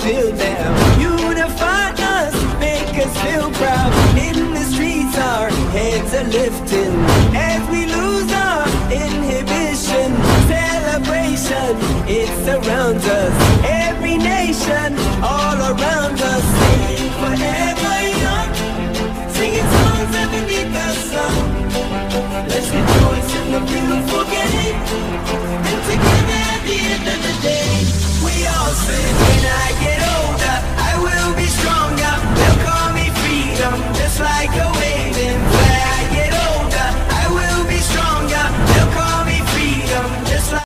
till now. Unify us, make us feel proud. In the streets our heads are lifting as we lose our inhibition. Celebration, it surrounds us. Every nation, all around us. Sing forever young, singing songs underneath the sun. Let's rejoice in the beautiful game, and together at the end of the day, we all sing. When I get